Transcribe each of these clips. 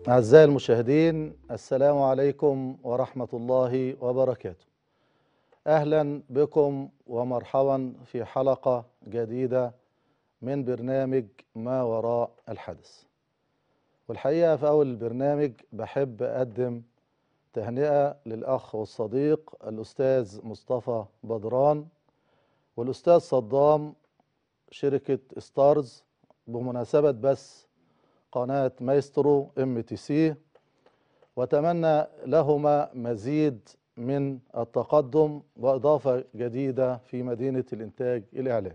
أعزائي المشاهدين، السلام عليكم ورحمة الله وبركاته. أهلا بكم ومرحبا في حلقة جديدة من برنامج ما وراء الحدث. والحقيقة في أول البرنامج بحب أقدم تهنئة للأخ والصديق الأستاذ مصطفى بدران والأستاذ صدام شركة ستارز بمناسبة بس قناة مايسترو MTC، وأتمنى لهما مزيد من التقدم وإضافة جديدة في مدينة الإنتاج الإعلامي.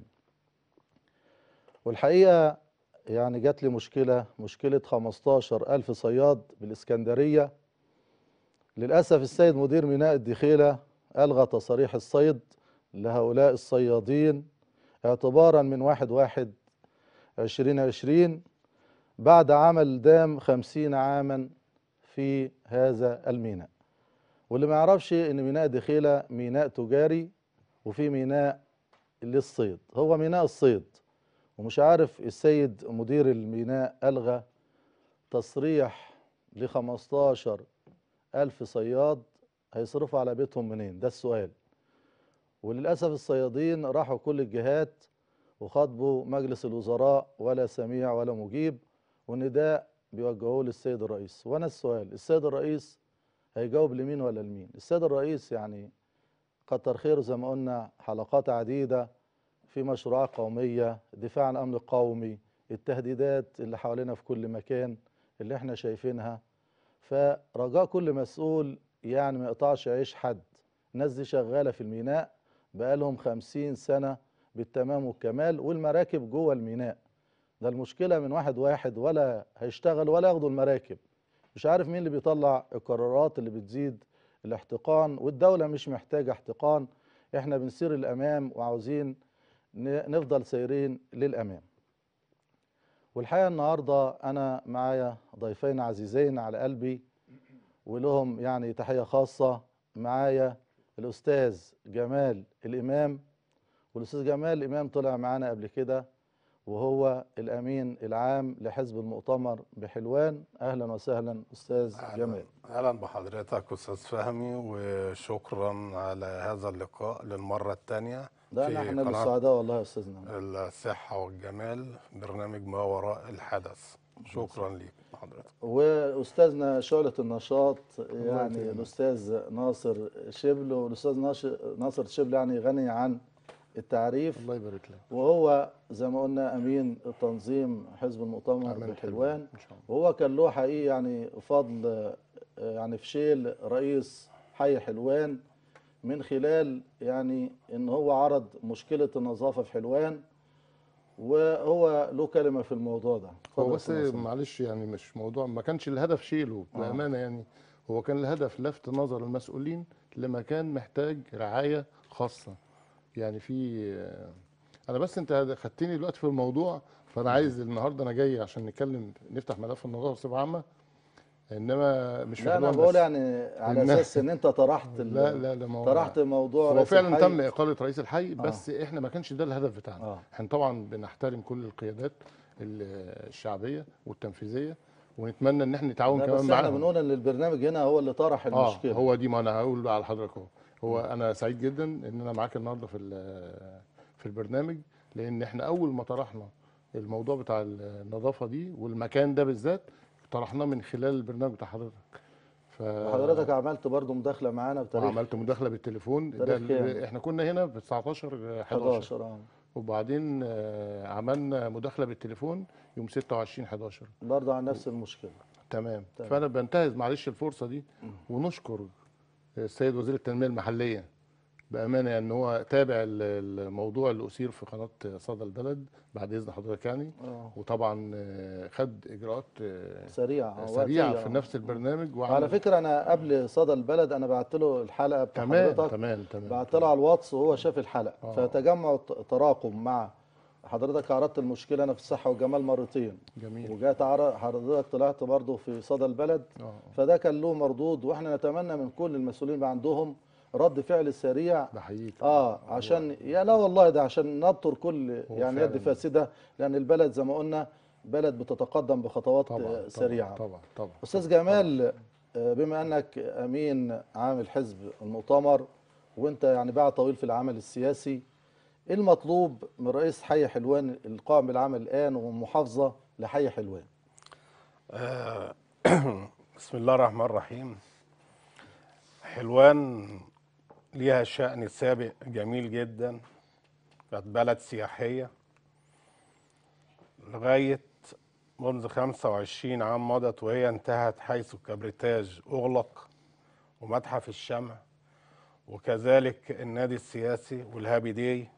والحقيقة يعني جات لي مشكلة 15,000 صياد بالإسكندرية. للأسف السيد مدير ميناء الدخيلة ألغى تصاريح الصيد لهؤلاء الصيادين اعتبارا من 1/1/2020 بعد عمل دام 50 عاما في هذا الميناء. واللي ما يعرفش ان ميناء دخيلة ميناء تجاري وفي ميناء للصيد، هو ميناء الصيد، ومش عارف السيد مدير الميناء ألغى تصريح ل15,000 صياد، هيصرفوا على بيتهم منين؟ ده السؤال. وللأسف الصيادين راحوا كل الجهات وخاطبوا مجلس الوزراء ولا سميع ولا مجيب، والنداء بيوجهوه للسيد الرئيس. وانا السؤال، السيد الرئيس هيجاوب لمين ولا لمين؟ السيد الرئيس يعني كتر خيره زي ما قلنا حلقات عديدة في مشروعات قومية، دفاع عن الأمن القومي، التهديدات اللي حوالينا في كل مكان اللي احنا شايفينها. فرجاء كل مسؤول يعني ما يقطعش عيش حد. الناس دي شغالة في الميناء بقالهم 50 سنة بالتمام والكمال، والمراكب جوه الميناء. ده المشكلة من واحد ولا هيشتغل ولا ياخدوا المراكب. مش عارف مين اللي بيطلع القرارات اللي بتزيد الاحتقان، والدولة مش محتاجة احتقان. احنا بنسير الأمام وعاوزين نفضل سيرين للأمام. والحقيقة النهاردة أنا معايا ضيفين عزيزين على قلبي ولهم يعني تحية خاصة. معايا الأستاذ جمال الإمام، والأستاذ جمال الإمام طلع معانا قبل كده وهو الأمين العام لحزب المؤتمر بحلوان. أهلا وسهلا أستاذ جمال. اهلا بحضرتك استاذ فهمي، وشكرا على هذا اللقاء للمره الثانيه ده في نحن قناه السعداء والله يا أستاذنا. الصحه والجمال، برنامج ما وراء الحدث. شكرا ليك حضرتك. وأستاذنا شعلة النشاط الله يعني يكرمك. الأستاذ ناصر شبل، والأستاذ ناصر شبل يعني غني عن التعريف، الله يبارك لك. وهو زي ما قلنا أمين تنظيم حزب المؤتمر أمانة بحلوان. ان شاء الله. وهو كان له حقيقي يعني فضل يعني في شيل رئيس حي حلوان من خلال يعني ان هو عرض مشكلة النظافة في حلوان، وهو له كلمة في الموضوع ده. هو اتفضل يا بس أستاذ ناصر. معلش يعني مش موضوع، ما كانش الهدف شيله بامانه يعني. هو كان الهدف لفت نظر المسؤولين لمكان محتاج رعايه خاصه. يعني في انا بس انت خدتني دلوقتي في الموضوع، فانا عايز النهارده انا جاي عشان نتكلم نفتح ملف النظافه بصفه عامه، انما مش في لا انا حلوان بقول بس. يعني على إن اساس ان انت طرحت لا ما هو طرحت موضوع هو رئيس فعلا الحي. تم اقاله رئيس الحي، اه بس احنا ما كانش ده الهدف بتاعنا. اه احنا طبعا بنحترم كل القيادات الشعبيه والتنفيذيه، ونتمنى ان احنا نتعاون لا كمان بس احنا معاهم. بنقول ان البرنامج هنا هو اللي طرح المشكلة. هو دي، ما انا هقول على حضرتك اهو. هو انا سعيد جدا ان انا معاك النهارده في البرنامج، لان احنا اول ما طرحنا الموضوع بتاع النظافه دي والمكان ده بالذات طرحناه من خلال البرنامج بتاع حضرتك. ف وحضرتك عملت برضو مداخلة معانا بتاريخ وعملت مداخله بالتليفون تاريخ كام؟ احنا كنا هنا في 19 11، 11 اه. وبعدين عملنا مداخله بالتليفون يوم 26 11. برضه عن نفس المشكلة. تمام. تمام. فانا بنتهز معلش الفرصه دي ونشكر السيد وزير التنميه المحليه بامانه، يعني ان هو تابع الموضوع اللي اثير في قناه صدى البلد بعد اذن حضرتك يعني. اه وطبعا خد اجراءات سريعة سريعه وقتية في نفس البرنامج وعلى وعمل. فكرة أنا قبل صدى البلد أنا بعت له الحلقة بتاع تمام حضرتك، تمام تمام بعت له تمام. على الواتس وهو شاف الحلقة. اه فتجمع تراكم مع حضرتك. عرضت المشكلة أنا في الصحة والجمال مرتين، جميل. وجات حضرتك طلعت برضه في صدى البلد. اه فده كان له مردود، واحنا نتمنى من كل المسؤولين يبقى عندهم رد فعل سريع. بحييك. هو عشان يا لا والله ده عشان نبطر كل هو يعني يد فعلا فاسدة، لأن البلد زي ما قلنا بلد بتتقدم بخطوات طبعا سريعة. طبعا. أستاذ جمال، بما أنك أمين عام الحزب المؤتمر وأنت يعني باع طويل في العمل السياسي، إيه المطلوب من رئيس حي حلوان القائم بالعمل الآن ومحافظة لحي حلوان؟ آه، بسم الله الرحمن الرحيم. حلوان ليها شأن سابق جميل جدا، كانت بلد سياحية لغاية منذ 25 عام مضت، وهي انتهت حيث الكبريتاج أغلق ومتحف الشمع وكذلك النادي السياسي والهابي داي.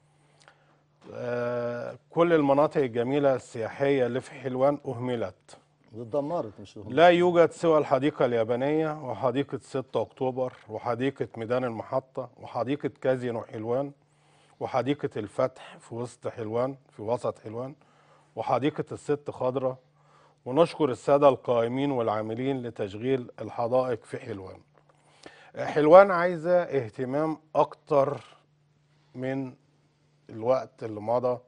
كل المناطق الجميلة السياحية اللي في حلوان أهملت. اتدمرت مش هم. لا يوجد سوى الحديقة اليابانية وحديقة 6 أكتوبر وحديقة ميدان المحطة وحديقة كازينو حلوان وحديقة الفتح في وسط حلوان في وسط حلوان وحديقة الست خضرة. ونشكر السادة القائمين والعاملين لتشغيل الحدائق في حلوان. حلوان عايزة اهتمام أكتر من الوقت اللي مضى.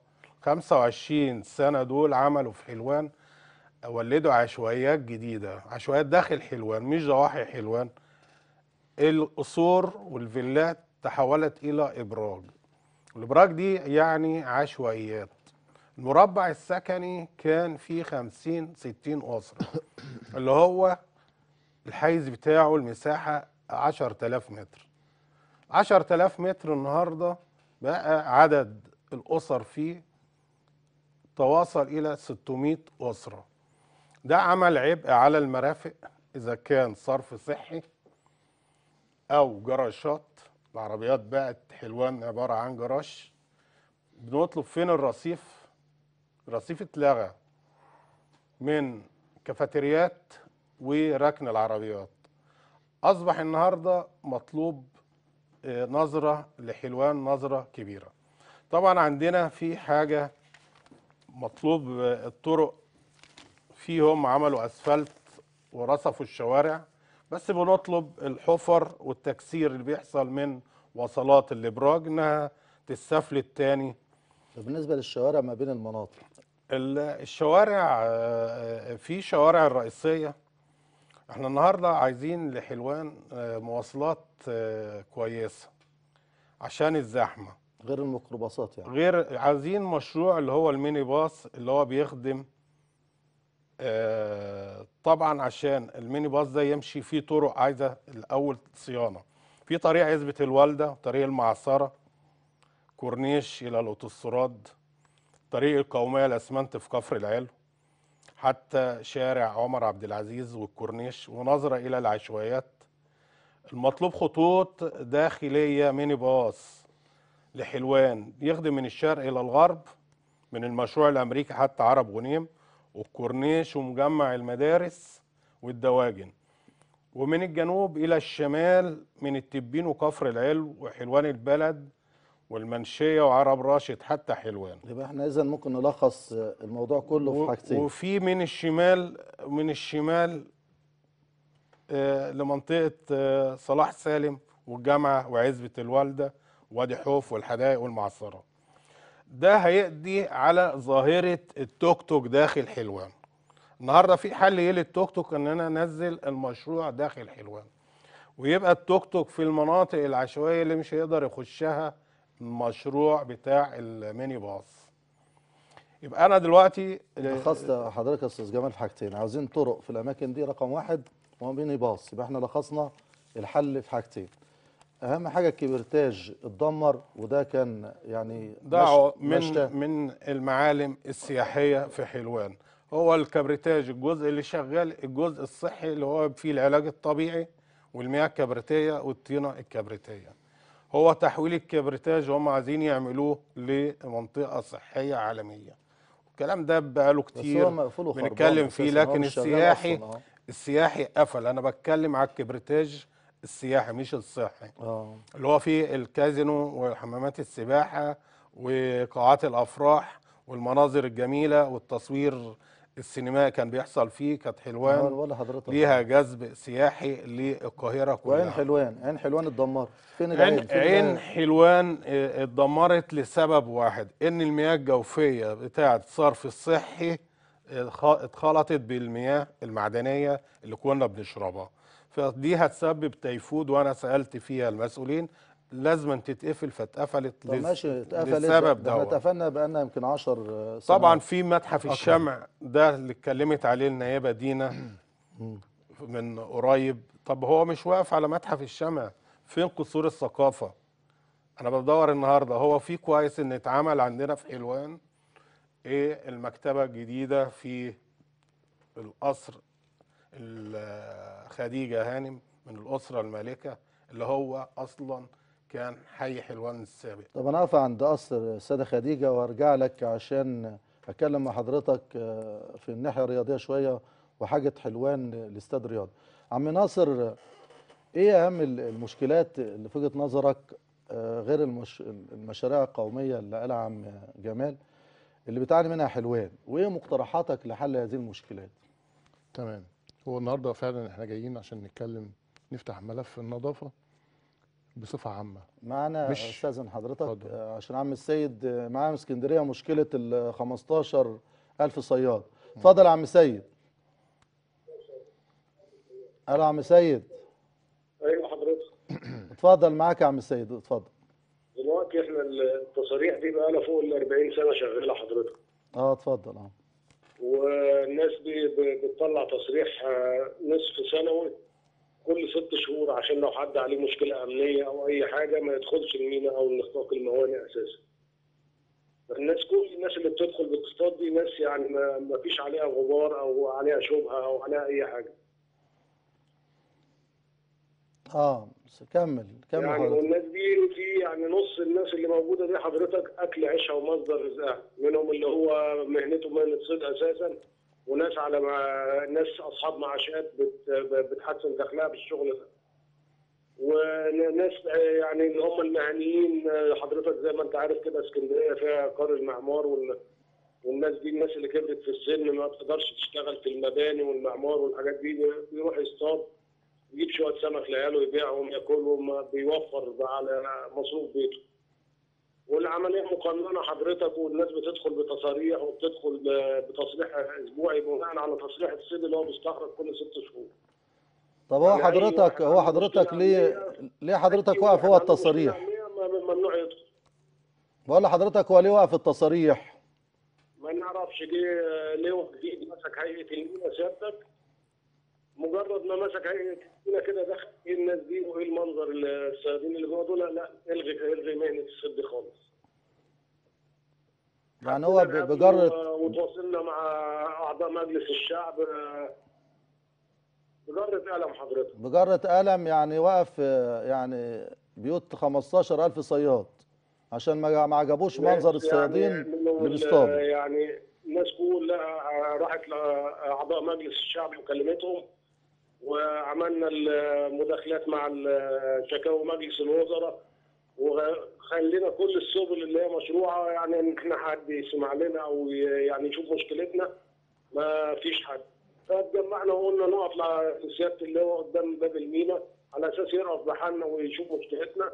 25 سنة دول عملوا في حلوان، ولدوا عشوائيات جديدة، عشوائيات داخل حلوان مش ضواحي حلوان. القصور والفيلات تحولت إلى إبراج. الإبراج دي يعني عشوائيات. المربع السكني كان فيه 50-60 أسرة، اللي هو الحيز بتاعه المساحة 10,000 متر. 10,000 متر النهاردة بقى عدد الأسر فيه تواصل إلى 600 أسرة. ده عمل عبء على المرافق إذا كان صرف صحي أو جراشات. العربيات بقت حلوان عبارة عن جراج. بنطلب فين الرصيف؟ الرصيف اتلغى من كافيتريات وركن العربيات. أصبح النهاردة مطلوب نظرة لحلوان، نظرة كبيرة. طبعا عندنا في حاجة مطلوب، الطرق فيهم عملوا أسفلت ورصفوا الشوارع، بس بنطلب الحفر والتكسير اللي بيحصل من وصلات الإبراج إنها تستفلت تاني. بالنسبة للشوارع ما بين المناطق، الشوارع، في شوارع الرئيسية احنا النهاردة عايزين لحلوان مواصلات كويسة عشان الزحمة، غير الميكروباصات يعني. غير عايزين مشروع اللي هو الميني باص اللي هو بيخدم. طبعا عشان الميني باص ده يمشي فيه طرق عايزة الأول صيانة. في طريق عزبة الوالدة، طريق المعصرة، كورنيش إلى الأوتوستراد، طريق القومية الأسمنت في كفر العلو، حتى شارع عمر عبد العزيز والكورنيش، ونظرة إلى العشوائيات. المطلوب خطوط داخلية ميني باص لحلوان يخدم من الشرق إلى الغرب، من المشروع الأمريكي حتى عرب غنيم والكورنيش ومجمع المدارس والدواجن، ومن الجنوب إلى الشمال من التبين وكفر العلو وحلوان البلد والمنشية وعرب راشد حتى حلوان. يبقى احنا إذا ممكن نلخص الموضوع كله في حاجتين. وفي من الشمال لمنطقة صلاح سالم والجامعة وعزبة الوالدة وادي حوف والحدائق والمعصرة. ده هيقضي على ظاهرة التوك توك داخل حلوان. النهارده في حل ايه للتوك توك؟ ان انا انزل المشروع داخل حلوان، ويبقى التوك توك في المناطق العشوائية اللي مش هيقدر يخشها المشروع بتاع الميني باص. يبقى انا دلوقتي لخصت حضرتك يا استاذ جمال في حاجتين، عاوزين طرق في الاماكن دي رقم واحد، وميني باص. يبقى احنا لخصنا الحل في حاجتين. اهم حاجه الكبرتاج اتدمر، وده كان يعني ده مشتى. من المعالم السياحيه في حلوان. هو الكبريتاج الجزء اللي شغال، الجزء الصحي اللي هو فيه العلاج الطبيعي والمياه الكبريتيه والطينه الكبريتيه. هو تحويل الكبريتاج هم عايزين يعملوه لمنطقه صحيه عالميه. الكلام ده بقاله كتير بس هو مقفول وخربان بنتكلم فيه، أساساً، هو لكن مش شغال أصلاً. السياحي قفل. انا بتكلم على الكبريتاج السياحي مش الصحي، اللي هو فيه الكازينو وحمامات السباحه وقاعات الافراح والمناظر الجميله والتصوير السينمائي كان بيحصل فيه. كانت حلوان ولا حضرتك ليها جذب سياحي للقاهره كلها. وعين حلوان، عين حلوان اتدمرت. فين عين العين؟ حلوان اتدمرت لسبب واحد، ان المياه الجوفيه بتاعه الصرف الصحي اتخلطت بالمياه المعدنيه اللي كنا بنشربها، فدي هتسبب تيفود. وانا سالت فيها المسؤولين لازم تتقفل، فاتقفلت طب ماشي، اتقفلت للسبب ده احنا دوت. اتقفلنا بقالنا يمكن 10 طبعا سنوات في متحف اكتر. الشمع ده اللي اتكلمت عليه النيابه دينا مم. من قريب. طب هو مش واقف على متحف الشمع، فين قصور الثقافه؟ انا بدور النهارده، هو في كويس ان اتعمل عندنا في حلوان ايه المكتبه الجديده في القصر خديجه هانم من الاسره المالكه، اللي هو اصلا كان حي حلوان السابق. طب انا اقف عند قصر السيده خديجه وارجع لك عشان اتكلم مع حضرتك في الناحيه الرياضيه شويه وحاجه حلوان لاستاد رياض. عم ناصر، ايه اهم المشكلات اللي في وجهه نظرك غير المشاريع القوميه اللي قالها عم جمال اللي بتعاني منها حلوان، وايه مقترحاتك لحل هذه المشكلات؟ تمام. هو النهارده فعلا احنا جايين عشان نتكلم، نفتح ملف النظافه بصفه عامه. معنا مش استاذن حضرتك اتفضل. عشان عم السيد معانا من اسكندريه مشكله ال 15000 صياد. اتفضل يا عم سيد. الو يا عم سيد. ايوه حضرتك. اتفضل معاك يا عم سيد، اتفضل. دلوقتي احنا التصاريح دي بقى لها فوق ال 40 سنه شغاله حضرتك، اه اتفضل. اه والناس دي بتطلع تصريح نصف سنوي كل 6 شهور عشان لو حد عليه مشكله امنيه او اي حاجه ما يدخلش الميناء او الاخفاق الموانئ اساسا. كل الناس اللي بتدخل باتصطاد دي ناس يعني ما فيش عليها غبار او عليها شبهه او عليها اي حاجه. اه كمل كمل يعني حضرتك. والناس دي في يعني نص الناس اللي موجوده دي حضرتك اكل عيشها ومصدر رزقها، منهم اللي هو مهنته مهنه صيد اساسا، وناس على ناس اصحاب معاشات بتحسن دخلها بالشغل ده، وناس يعني اللي هم المهنيين. حضرتك زي ما انت عارف كده اسكندريه فيها قار المعمار والناس دي الناس اللي كبرت في السن ما بتقدرش تشتغل في المباني والمعمار والحاجات دي، بيروح يصطاد يجيب شويه سمك لعياله يبيعهم ياكلهم، بيوفر على مصروف بيته. والعمليه مقننه حضرتك، والناس بتدخل بتصاريح وبتدخل بتصريح اسبوعي بناء على تصريح الصيد اللي هو بيستخرج كل 6 شهور. طب هو يعني اي حضرتك واحد هو عنده حضرتك مشكله ليه امنيه، ليه حضرتك اي واقف واحد هو عنده مشكله التصاريح؟ امنيه ممنوع يدخل. بقول لحضرتك هو ليه واقف التصاريح؟ ما نعرفش جه لواء جديد مسك هيئه المينا سيادتك، مجرد ما مسك هيئه المينا كده دخل ايه الناس دي وايه المنظر الصيادين اللي جوه دول، لا الغي مهنه الصيد دي خالص. يعني هو حبينا نقابله بجرة وتواصلنا مع اعضاء مجلس الشعب بجرة قلم حضرتك. بجرة قلم، يعني واقف يعني بيوت 15000 صياد عشان ما عجبوش ناس منظر يعني الصيادين منهم اللي بيصطادوا. يعني الناس كلها راحت لاعضاء مجلس الشعب وكلمتهم، وعملنا المداخلات مع شكاوى مجلس الوزراء، وخلينا كل السبل اللي هي مشروعه يعني ان احنا حد يسمع لنا او يعني يشوف مشكلتنا، ما فيش حد. فاتجمعنا وقلنا نقف لسياده اللواء قدام باب المينا على اساس يرقف بحالنا ويشوف مشكلتنا.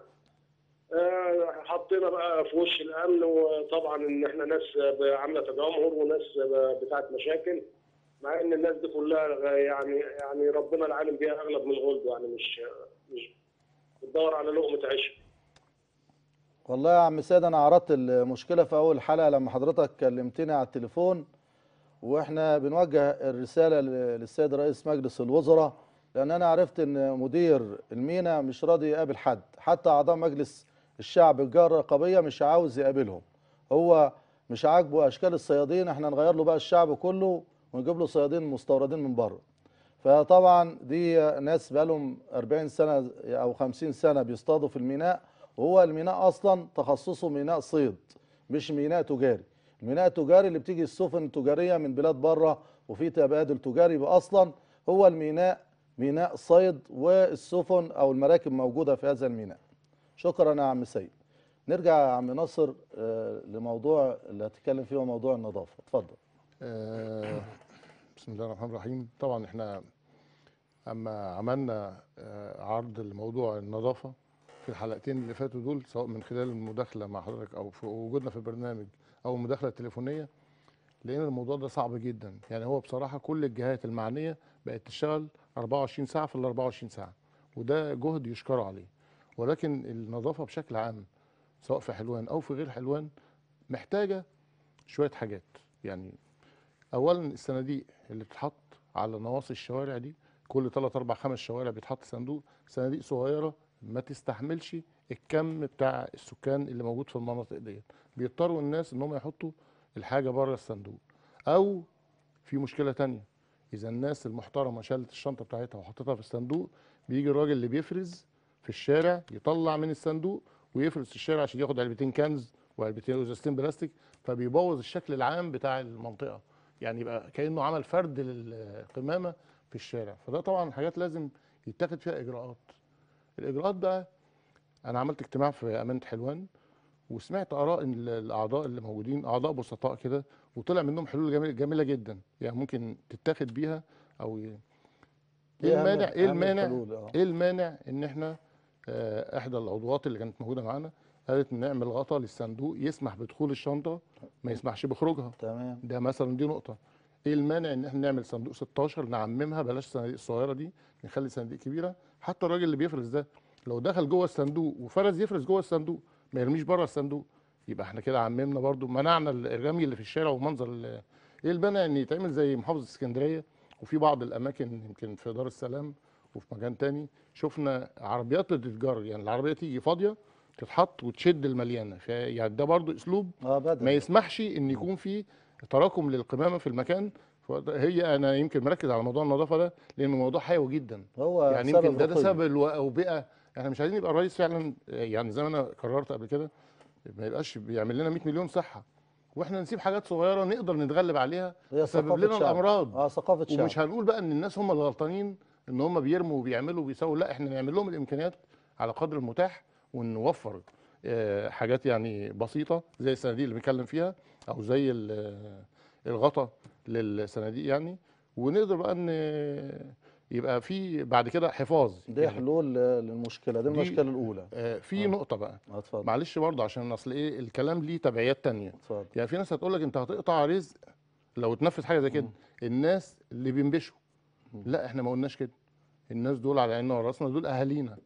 حطينا بقى في وش الامن، وطبعا ان احنا ناس عامله تجمهر وناس بتاعت مشاكل، مع ان الناس دي كلها يعني ربنا العالم بيها اغلب من الغلب، يعني مش بتدور على لقمه عيش. والله يا عم سيد، انا عرضت المشكلة في اول حلقة لما حضرتك كلمتني على التليفون، واحنا بنوجه الرسالة للسيد رئيس مجلس الوزراء، لان انا عرفت ان مدير المينا مش راضي يقابل حد، حتى اعضاء مجلس الشعب الجهة الرقابية مش عاوز يقابلهم. هو مش عاجبه اشكال الصيادين، احنا نغير له بقى الشعب كله ونجيب له صيادين مستوردين من بره. فطبعا دي ناس بقالهم 40 سنة او 50 سنة بيصطادوا في الميناء، وهو الميناء اصلا تخصصه ميناء صيد مش ميناء تجاري. الميناء التجاري اللي بتيجي السفن التجارية من بلاد بره وفي تبادل تجاري، يبقى اصلا هو الميناء ميناء صيد والسفن او المراكب موجودة في هذا الميناء. شكرا يا عم سيد. نرجع يا عم ناصر لموضوع اللي هتكلم فيه، هو موضوع النظافة. اتفضل. آه، بسم الله الرحمن الرحيم. طبعا احنا اما عملنا عرض لموضوع النظافه في الحلقتين اللي فاتوا دول، سواء من خلال المداخله مع حضرتك او في وجودنا في البرنامج او المداخله التليفونيه، لان الموضوع ده صعب جدا. يعني هو بصراحه كل الجهات المعنيه بقت تشتغل 24 ساعه في ال 24 ساعه، وده جهد يشكر عليه. ولكن النظافه بشكل عام سواء في حلوان او في غير حلوان محتاجه شويه حاجات. يعني اولا الصناديق اللي بتتحط على نواصي الشوارع دي، كل 3 4 5 شوارع بيتحط صندوق. صناديق صغيره ما تستحملش الكم بتاع السكان اللي موجود في المناطق ديت، بيضطروا الناس ان هم يحطوا الحاجه بره الصندوق. او في مشكله تانية، اذا الناس المحترمه شالت الشنطه بتاعتها وحطتها في الصندوق، بيجي الراجل اللي بيفرز في الشارع يطلع من الصندوق ويفرز في الشارع عشان ياخد علبتين كنز وعلبتين ازازتين بلاستيك، فبيبوظ الشكل العام بتاع المنطقه. يعني يبقى كانه عمل فرد للقمامه في الشارع. فده طبعا حاجات لازم يتاخد فيها اجراءات. الاجراءات بقى، انا عملت اجتماع في امانه حلوان وسمعت اراء الاعضاء اللي موجودين، اعضاء بسطاء كده، وطلع منهم حلول جميله جدا يعني ممكن تتاخد بيها. او ايه ايه المانع ايه اهم المانع الحلول؟ ايه المانع ان احنا احدى العضوات اللي كانت موجوده معانا قالت نعمل غطا للصندوق يسمح بدخول الشنطه ما يسمحش بخروجها. تمام. ده مثلا دي نقطه. ايه المانع ان احنا نعمل صندوق 16 نعممها، بلاش الصناديق الصغيره دي، نخلي صناديق كبيره. حتى الراجل اللي بيفرز ده لو دخل جوه الصندوق وفرز يفرز جوه الصندوق، ما يرميش بره الصندوق. يبقى احنا كده عممنا برضو، منعنا الرمي اللي في الشارع ومنظر ايه المانع ان يتعمل زي محافظه اسكندريه وفي بعض الاماكن، يمكن في دار السلام وفي مكان تاني، شفنا عربيات بتتجر، يعني العربيه تيجي فاضيه تتحط وتشد المليانه. يعني ده برضو اسلوب ما بدري. يسمحش ان يكون في تراكم للقمامه في المكان. هي انا يمكن مركز على موضوع النظافه ده لانه موضوع حيوي جدا. هو يعني سبب يمكن ده رقي. سبب الاوبئه. احنا مش عايزين يبقى الرئيس فعلا، يعني زي ما انا قررت قبل كده، ما يبقاش بيعمل لنا 100 مليون صحه واحنا نسيب حاجات صغيره نقدر نتغلب عليها هي تسبب ثقافة لنا شعب. الامراض. ثقافة شعب. ومش هنقول بقى ان الناس هم اللي غلطانين ان هم بيرموا وبيعملوا وبيسووا، لا احنا نعمل لهم الامكانيات على قدر المتاح ونوفر حاجات يعني بسيطه زي الصناديق اللي بنتكلم فيها، او زي الغطا للصناديق يعني. ونقدر بقى ان يبقى في بعد كده حفاظ. دي يعني حلول للمشكلة دي، دي المشكلة الأولى. في نقطه بقى، اتفضل. معلش برضه عشان اصل ايه الكلام ليه تبعيات تانية. اتفضل. يعني في ناس هتقول لك انت هتقطع رزق لو تنفذ حاجه زي كده. الناس اللي بينبشوا، لا احنا ما قلناش كده. الناس دول على عيننا وراسنا، دول اهالينا.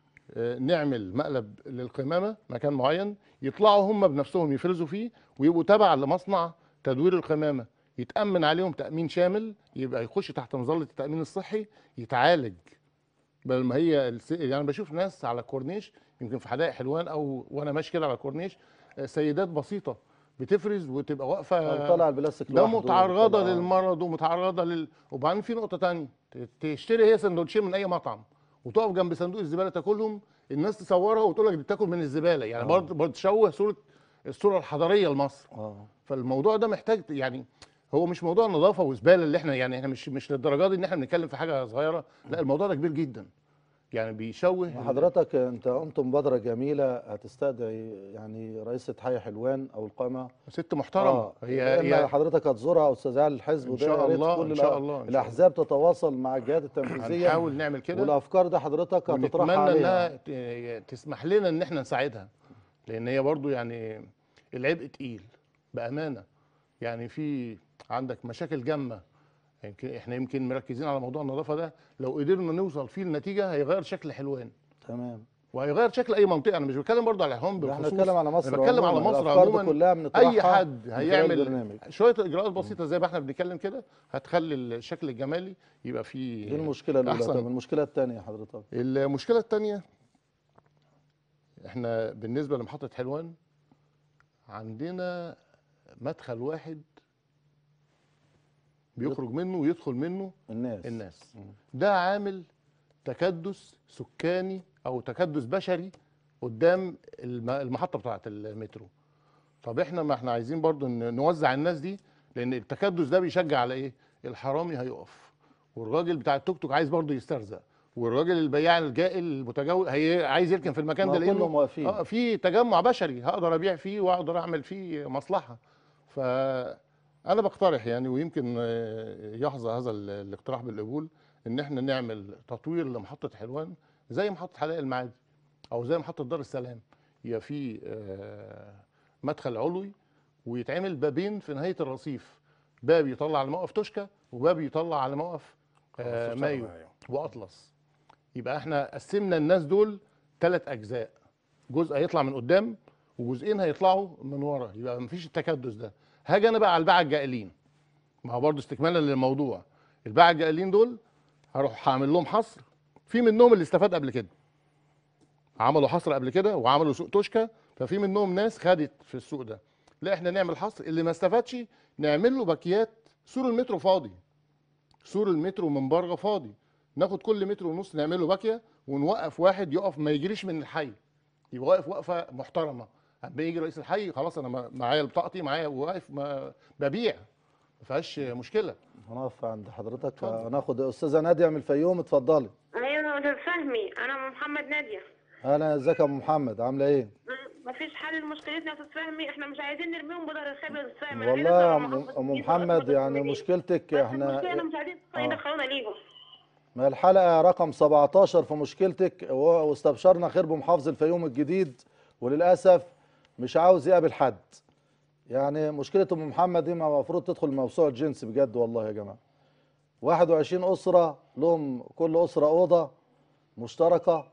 نعمل مقلب للقمامه مكان معين، يطلعوا هم بنفسهم يفرزوا فيه ويبقوا تبع لمصنع تدوير القمامه، يتامن عليهم تامين شامل، يبقى يخش تحت مظله التامين الصحي، يتعالج. بدل ما هي يعني انا بشوف ناس على الكورنيش، يمكن في حدائق حلوان او وانا ماشي كده على الكورنيش، سيدات بسيطه بتفرز وتبقى واقفه، طلع البلاستيك ده لوحده. متعرضه للمرض ومتعرضه وبعدين في نقطه تانية، تشتري هي سندوتشين من اي مطعم وتقف جنب صندوق الزباله تاكلهم، الناس تصورها وتقول لك دي بتاكل من الزباله. يعني برضه تشوه الصوره الحضاريه لمصر. فالموضوع ده محتاج، يعني هو مش موضوع نظافه وزباله اللي احنا، يعني احنا مش للدرجه دي ان احنا بنتكلم في حاجه صغيره، لا الموضوع ده كبير جدا. يعني بيشوه. حضرتك انت قمت مبادرة جميلة هتستدعي يعني رئيسة حي حلوان او القامة، ست محترمه. اما حضرتك هتزورها او استاذ علي الحزب، ان وده شاء يا ريت الله كل ان شاء الله الاحزاب تتواصل مع الجهات التنفيذيه، هنحاول نعمل كده. والافكار دي حضرتك هتطرحها ونتمنى عليها. انها تسمح لنا ان احنا نساعدها، لان هي برضو يعني العبء تقيل بامانه. يعني في عندك مشاكل جامه، احنا يمكن مركزين على موضوع النظافه ده، لو قدرنا نوصل فيه لنتيجه هيغير شكل حلوان. تمام. وهيغير شكل اي منطقه. انا مش بتكلم برضه على حلوان بالخصوص، احنا بنتكلم على مصر انا بتكلم على مصر عموما. كلها بنطرحها، اي حد هيعمل برنامج. شويه اجراءات بسيطه زي ما احنا بنتكلم كده هتخلي الشكل الجمالي يبقى فيه. دي المشكله الاولى. أحسن. طب المشكله الثانيه حضرتك؟ المشكله الثانيه، احنا بالنسبه لمحطه حلوان عندنا مدخل واحد بيخرج منه ويدخل منه الناس. ده عامل تكدس سكاني او تكدس بشري قدام المحطه بتاعه المترو. طب احنا ما احنا عايزين برضو نوزع الناس دي، لان التكدس ده بيشجع على ايه؟ الحرامي هيقف، والراجل بتاع التوك توك عايز برضو يسترزق، والراجل البياع الجائل المتجول عايز يركن في المكان ده، لانه في تجمع بشري هقدر ابيع فيه واقدر اعمل فيه مصلحه. فانا بقترح يعني، ويمكن يحظى هذا الاقتراح بالقبول، ان احنا نعمل تطوير لمحطه حلوان زي محطه حدائق المعادي او زي محطه دار السلام. يبقى في مدخل علوي ويتعمل بابين في نهايه الرصيف، باب يطلع على موقف توشكا، وباب يطلع على موقف 15 مايو مايو. واطلس. يبقى احنا قسمنا الناس دول 3 اجزاء، جزء هيطلع من قدام وجزئين هيطلعوا من ورا، يبقى مفيش التكدس ده. هاجي انا بقى على الباعة الجائلين، ما هو برضه استكمالا للموضوع. الباعة الجائلين دول هروح هعمل لهم حصر، في منهم اللي استفاد قبل كده، عملوا حصر قبل كده وعملوا سوق توشكا، ففي منهم ناس خدت في السوق ده. لا احنا نعمل حصر، اللي ما استفادش نعمل له باكيات. سور المترو فاضي، سور المترو من بره فاضي، ناخد كل متر ونص نعمل له باكيه، ونوقف واحد يقف ما يجريش من الحي، يبقى واقف وقفه محترمه. اما يجي رئيس الحي خلاص انا معايا بطاقتي، معايا واقف ببيع، ما فيهاش مشكله. هنقف عند حضرتك. اتفضل. هناخد استاذه ناديه من الفيوم، اتفضلي. ايوه استاذ فهمي، انا محمد ناديه. اهلا، ازيك يا ام محمد، عامله ايه؟ مفيش حل لمشكلتنا يا استاذ فهمي، احنا مش عايزين نرميهم بظهر الخيب يا استاذ فهمي. والله يا ام محمد يعني مشكلتك بس احنا المشكله مش عايزين يدخلونا ليهم. ما الحلقه رقم 17 في مشكلتك، واستبشرنا خير بمحافظ الفيوم الجديد، وللاسف مش عاوز يقابل حد. يعني مشكله ام محمد دي ما المفروض تدخل موسوعه جنس بجد والله يا جماعه. 21 اسره لهم كل اسره اوضه مشتركه،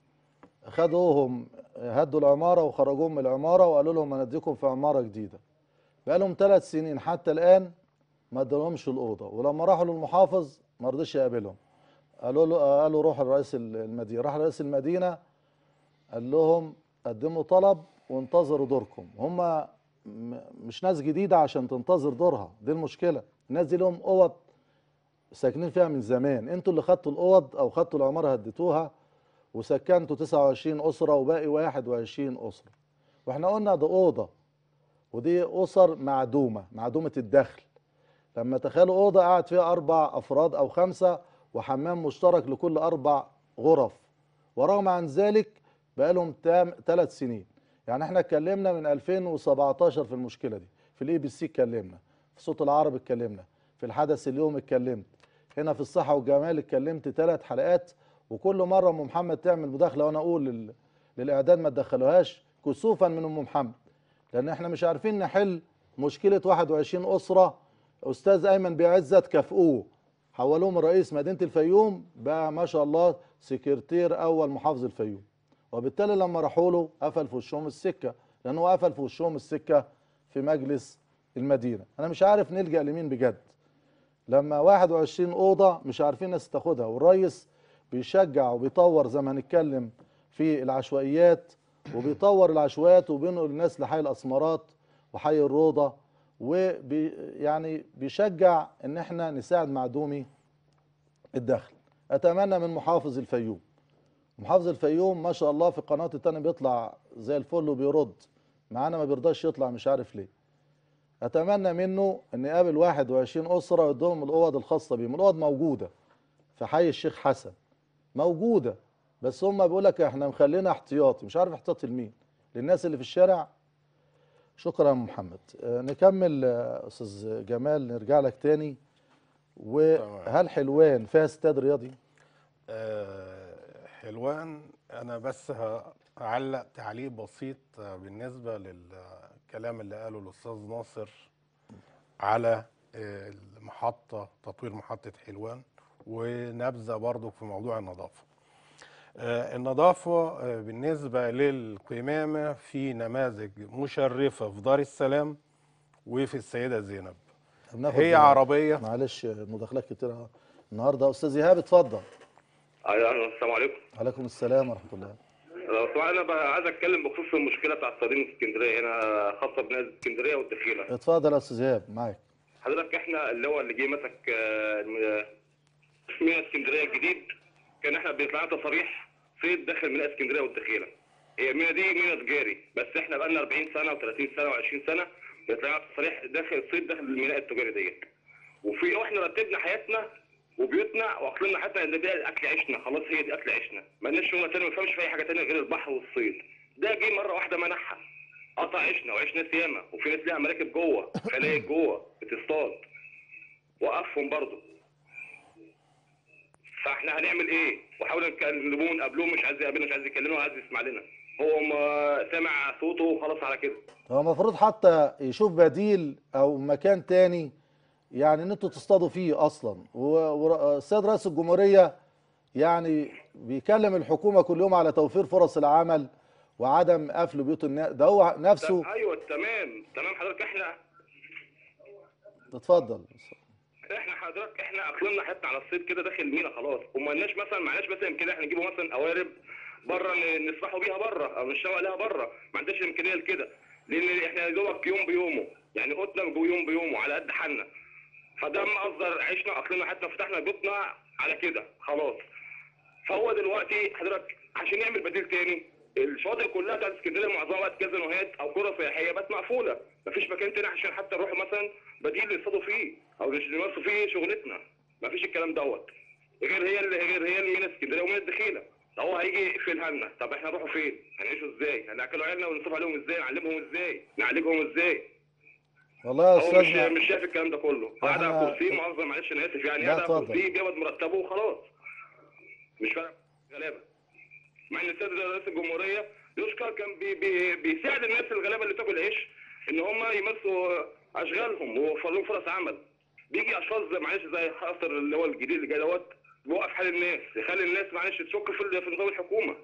خدوهم هدوا العماره وخرجوهم من العماره وقالوا لهم هنديكم في عماره جديده. بقالهم 3 سنين حتى الان ما ادالهمش الاوضه، ولما راحوا للمحافظ ما رضيش يقابلهم. قالوا روح لرئيس المدينه، راح رئيس المدينه قال لهم قدموا طلب وانتظروا دوركم. هم مش ناس جديده عشان تنتظر دورها، دي المشكله. الناس دي لهم اوض ساكنين فيها من زمان، انتوا اللي خدتوا الاوض او خدتوا العماره هديتوها وسكنتوا 29 اسره وباقي 21 اسره. واحنا قلنا ده اوضه، ودي اسر معدومه الدخل. لما تخيلوا اوضه قاعد فيها 4 افراد او 5 وحمام مشترك لكل 4 غرف، ورغم عن ذلك بقالهم 3 سنين. يعني احنا اتكلمنا من 2017 في المشكله دي، في الاي بي سي اتكلمنا، في صوت العرب اتكلمنا، في الحدث اليوم اتكلمت، هنا في الصحه والجمال اتكلمت 3 حلقات. وكل مره ام محمد تعمل مداخله وانا اقول للاعداد ما تدخلوهاش كسوفا من ام محمد، لان احنا مش عارفين نحل مشكله 21 اسره. استاذ ايمن بيعزت كافئوه، حولوه من رئيس مدينه الفيوم بقى ما شاء الله سكرتير اول محافظ الفيوم، وبالتالي لما راحوا له قفل في وشهم السكه، لانه قفل في وشهم السكه في مجلس المدينه. انا مش عارف نلجا لمين بجد لما 21 اوضه مش عارفين ناس تاخدها، والرئيس بيشجع وبيطور زي ما هنتكلم في العشوائيات، وبيطور العشوائيات وبينقل الناس لحي الاسمرات وحي الروضه، يعني بيشجع ان احنا نساعد معدومي الدخل. اتمنى من محافظ الفيوم، محافظ الفيوم ما شاء الله في القناه التانية بيطلع زي الفل وبيرد معانا، ما بيرضاش يطلع مش عارف ليه. اتمنى منه ان يقابل 21 اسره ويديهم الاوض الخاصه بيهم. الاوض موجوده في حي الشيخ حسن، موجوده، بس هم بيقول لك احنا مخلينا احتياطي، مش عارف احتياطي لمين؟ للناس اللي في الشارع. شكرا يا محمد. نكمل استاذ جمال، نرجع لك تاني. وهل حلوان فيها استاد رياضي؟ حلوان انا بس هعلق تعليق بسيط بالنسبه للكلام اللي قاله الاستاذ ناصر على المحطه، تطوير محطه حلوان، ونبذه برضو في موضوع النظافه. النظافه بالنسبه للقمامه في نماذج مشرفه في دار السلام وفي السيده زينب. هي عربيه، معلش مداخلات كتير النهارده. استاذ ايهاب اتفضل. ايوه السلام عليكم. وعليكم السلام ورحمه الله. طبعا انا عايز اتكلم بخصوص المشكله بتاعت صيادين في اسكندريه هنا، خاصه بنادي اسكندريه والدخيله. اتفضل يا استاذ ايهاب معاك. حضرتك احنا اللي جه مسك ميناء اسكندريه الجديد، كان احنا بيطلع لنا تصاريح صيد داخل ميناء اسكندريه والدخيله. هي الميناء دي ميناء تجاري، بس احنا بقى لنا 40 سنه و30 سنه و20 سنه بيطلع لنا تصاريح داخل صيد داخل الميناء التجاري ديت. واحنا رتبنا حياتنا وبيوتنا واكلنا حتى ان ده اكل عيشنا، خلاص هي دي اكل عيشنا، مالناش شغل تاني، ما بنفهمش في اي حاجه تانيه غير البحر والصيد. ده جه مره واحده منحها، قطع عيشنا وعيش ناس ياما، وفي ناس ليها مراكب جوه، خلايق جوه بتصطاد، وقفهم برضه. فاحنا هنعمل ايه؟ وحاولنا نكلموه نقابلوه، مش عايز يقابلنا، مش عايز يكلمنا، ولا عايز يسمع لنا. هو سامع صوته وخلاص على كده. هو المفروض حتى يشوف بديل او مكان تاني يعني ان انتوا تصطادوا فيه اصلا، والسيد رئيس الجمهوريه يعني بيكلم الحكومه كل يوم على توفير فرص العمل وعدم قفل بيوت الناس، ده هو نفسه. ايوه تمام حضرتك. اتفضل. احنا اقلمنا حتى على الصيد كده داخل المينا خلاص، وما لناش مثلا معناش مثلا كده احنا نجيبوا مثلا قوارب بره نسبحوا بيها بره او نشتغل عليها بره، ما عندناش امكانيه لكده، لان احنا يا دوبك يوم بيومه، يعني قطنا يوم بيومه على قد حالنا. فده مقدر عشنا اقلمنا حتى فتحنا بيوتنا على كده خلاص. فهو دلوقتي حضرتك عشان يعمل بديل تاني، الشواطئ كلها بتاعت اسكندريه معظمها بقت كازينوهات او قرى سياحيه بقت مقفوله، مفيش مكان تاني عشان حتى نروح مثلا بديل يصطادوا فيه او نمارسوا فيه شغلتنا، مفيش الكلام دوت. غير هي المينا اسكندريه ومينا الدخيله. هو هيجي يقفلها لنا، طب احنا نروحوا فين؟ هنعيشوا ازاي؟ هناكلوا عيالنا ونصرف عليهم ازاي؟ نعلمهم ازاي؟ نعالجهم ازاي؟ والله يا هو استاذنا مش شايف الكلام ده كله، قاعد على احنا كرسي، مؤاخذه معلش انا اسف، يعني لا قاعد على اتفضل. كرسي بيقبض مرتبه وخلاص. مش فارق غلابه. مع ان السيد رئيس الجمهوريه يشكر كان بيساعد الناس الغلابه اللي بتاكل عيش ان هم يمارسوا اشغالهم ويوفر لهم فرص عمل. بيجي اشخاص معلش زي حاصر اللي هو الجديد اللي جاي دوت، بيوقف حال الناس، يخلي الناس معلش تشك في نظام الحكومه.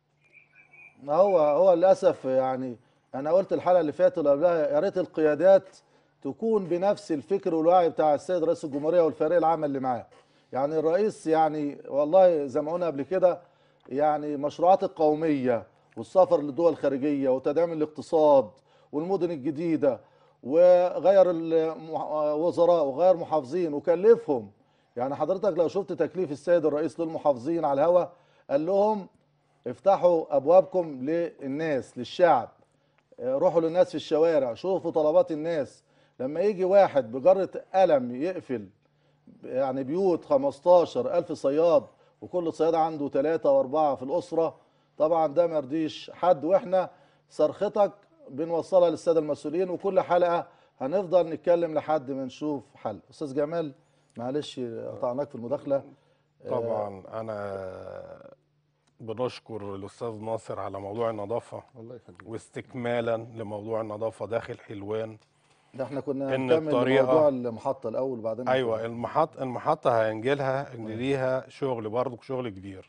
هو للاسف يعني انا قلت الحلقه اللي فاتت اللي قبلها يا ريت القيادات تكون بنفس الفكر والوعي بتاع السيد رئيس الجمهوريه والفريق العمل اللي معاه. يعني الرئيس يعني والله زي ما قلنا قبل كده، يعني مشروعات القوميه والسفر للدول الخارجيه وتدعيم الاقتصاد والمدن الجديده، وغير الوزراء وغير محافظين وكلفهم. يعني حضرتك لو شفت تكليف السيد الرئيس للمحافظين على الهوا، قال لهم افتحوا ابوابكم للناس للشعب، روحوا للناس في الشوارع، شوفوا طلبات الناس. لما يجي واحد بجرة قلم يقفل يعني بيوت 15,000 صياد وكل صياد عنده 3 و4 في الأسرة، طبعا ده ما يرضيش حد. واحنا صرختك بنوصلها للسادة المسؤولين، وكل حلقة هنفضل نتكلم لحد ما نشوف حل. أستاذ جمال معلش قطعناك في المداخلة. طبعا انا بنشكر الاستاذ ناصر على موضوع النظافه، الله يخليك. واستكمالا لموضوع النظافه داخل حلوان. ده احنا كنا ان هنكمل لموضوع الطريقه، المحطة الأول وبعدين ايوه المحطه هينجلها ان ليها شغل برضه، شغل كبير.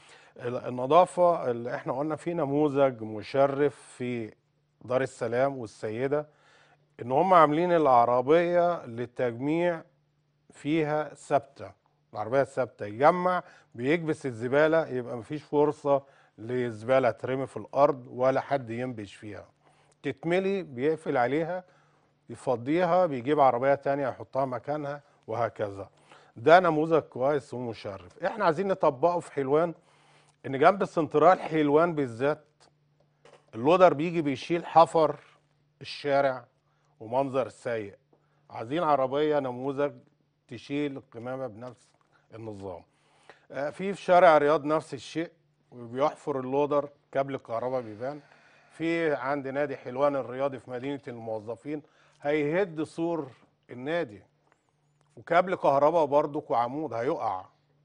النظافه اللي احنا قلنا في نموذج مشرف في دار السلام والسيده، ان هم عاملين العربيه للتجميع فيها ثابته، العربيه الثابته يجمع بيكبس الزباله، يبقى مفيش فرصه للزباله ترمي في الارض ولا حد ينبش فيها، تتملي بيقفل عليها يفضيها بيجيب عربيه تانية يحطها مكانها وهكذا. ده نموذج كويس ومشرف، احنا عايزين نطبقه في حلوان. ان جنب سنترال حلوان بالذات اللودر بيجي بيشيل حفر الشارع ومنظر سيء، عايزين عربيه نموذج تشيل القمامه بنفس النظام. في شارع رياض نفس الشيء، وبيحفر اللودر كابل الكهرباء بيبان. في عند نادي حلوان الرياضي في مدينه الموظفين هيهد سور النادي وكابل كهرباء برضك وعمود هيقع.